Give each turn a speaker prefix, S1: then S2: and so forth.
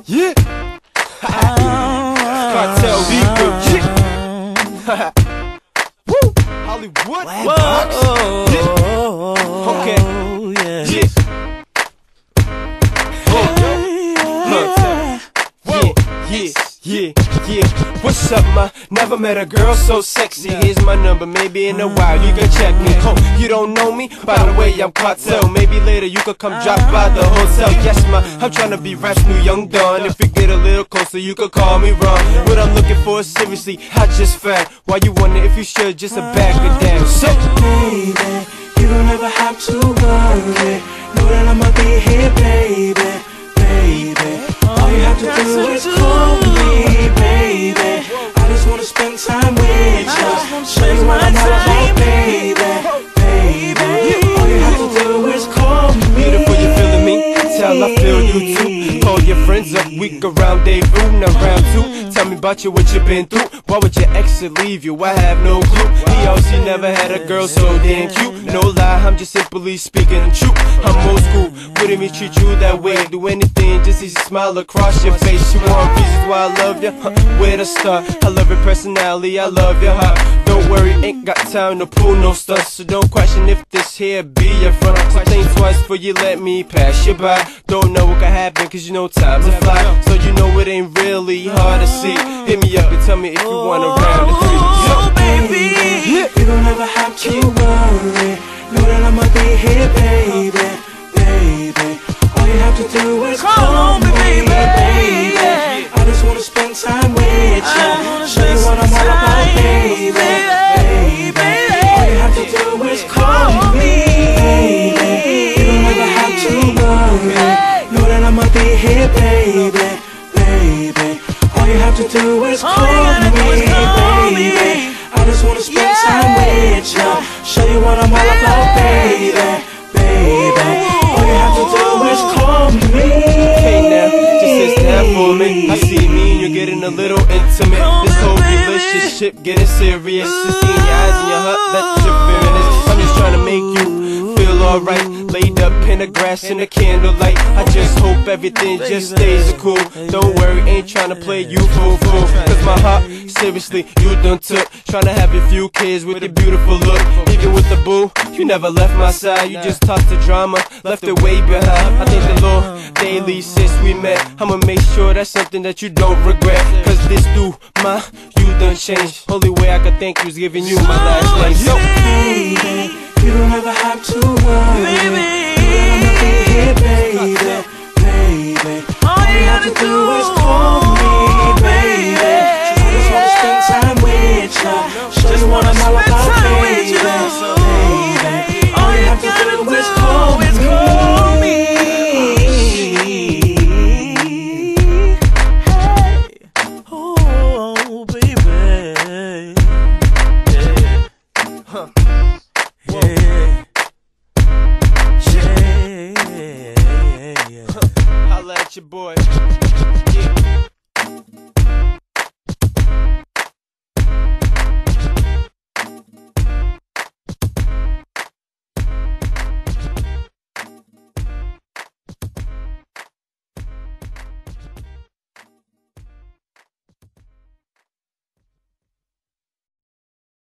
S1: Yeah. Cartel Legal. Yeah. Woo. Hollywood. What? Okay. Yeah. Yeah. What's up, ma? Never met a girl so sexy. Here's my number, maybe in a while you can check me. Oh, you don't know me? By the way, I'm Cartel. Maybe later you could come drop by the hotel. Yes, ma, I'm tryna be rap's new young Don. If we get a little closer, you could call me Ron. What I'm looking for is seriously, I just found. Why you wonder if you should, just a bag of damn. So,
S2: baby, you don't ever have to worry. Know that I'ma be here, baby. All you have to do is call me, baby. I just wanna spend time with you. Show you what I'm all about, baby. All you have to do is call me.
S1: Beautiful, you feeling me? Tell I feel you too. Call your friends up, we go rendezvous. Now round two, tell me about you, what you been through. Why would your ex leave you? I have no clue. He also never had a girl so damn cute. No lie, I'm just simply speaking the truth. I'm old school, wouldn't even treat you that way. Do anything just to see smile across your face. You want reasons why I love you? Where to start? I love your personality, I love your heart. Don't worry, ain't got time to pull no stunts. So don't question if this here be your front. So think twice before you let me pass you by. Don't know what could happen, cause you know time's a fly. So you know it ain't really hard to see. Hit me up and tell me if you want to round the three.
S2: Oh, baby, you don't ever have to worry. Know that I'ma be here, baby. All you have to do is call me, baby. I just wanna spend time with you. Show you what I'm all about, baby. All you have to do is call me, baby. You don't ever have to worry. Know that I'ma be here, baby. All you have to do is call me, baby. I just wanna spend time with you. Show you what I'm all about, baby. All you have to do is call me.
S1: Hey now, just sit down for me. I see me and you're getting a little intimate. This whole relationship getting serious. Just seeing your eyes and your heart, that's your feeling. I'm just trying to make you feel alright. Laid up in the grass in the candlelight. I just hope everything just stays cool. Don't worry, ain't trying to play you fool. Cause my heart, seriously, you done took. Trying to have a few kids with a beautiful look. Even with the boo, you never left my side. You just tossed the drama, left it way behind. I thank the Lord daily since we met. I'ma make sure that's something that you don't regret. Cause this through my, you done changed. Only way I could thank you is giving you my last name. So,
S2: baby, you don't ever have to worry. I'ma be here, baby. All you have to do is call me, baby. I just wanna spend time with you. Show you what I'm all about, baby. All you have to do is call me. Hey, oh, baby.
S1: holla at your boy.